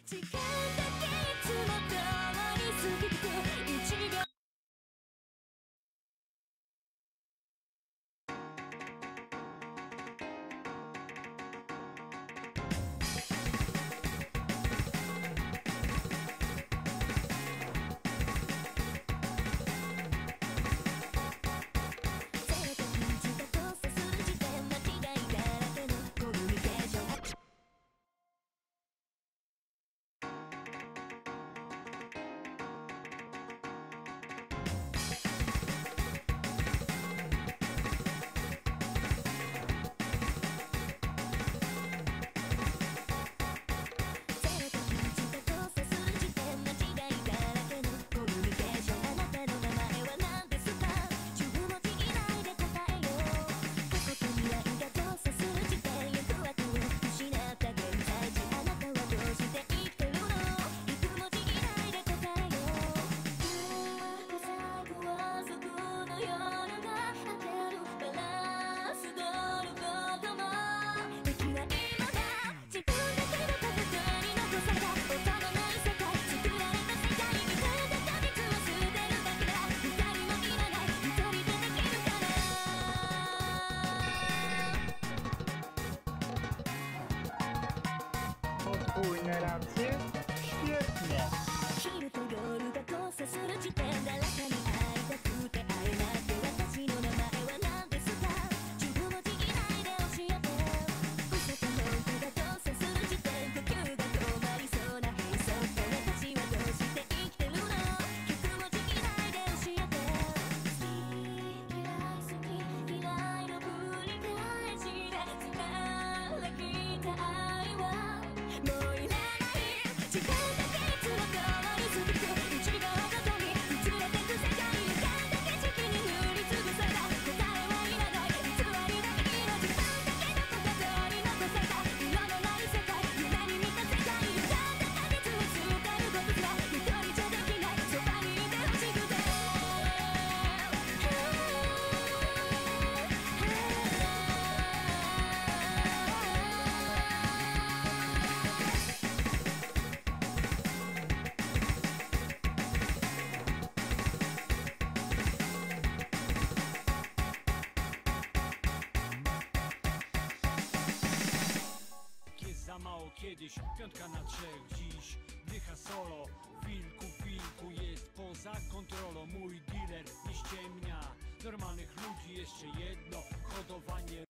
時間だけいつも通り過ぎてく1秒 Podwójne racje? Świetnie! 昼と夜が交差する時点誰かに会いたくて会えなくて私の名前は何ですか10文字以内で教えて嘘と本当が交差する時点呼吸が止まりそうな閉塞と私はどうして生きてるの100文字以内で教えて好き嫌い好き嫌いの繰り返しが疲れきた愛はもういらない時間だけいつも通り過ぎて1秒ごとに崩れてく世界時間だけ時期に塗りつぶされた答えはいらない偽りなきの時間だけどこか取り残された色のない世界夢に見た世界歪んだ果実を捨てる動物が一人じゃできないそばにいてほしくて Za mało kiedyś, piątka na trzech dziś dycha solo, wilku jest poza kontrolą. Mój dealer nie ściemnia normalnych ludzi, jeszcze jedno hodowanie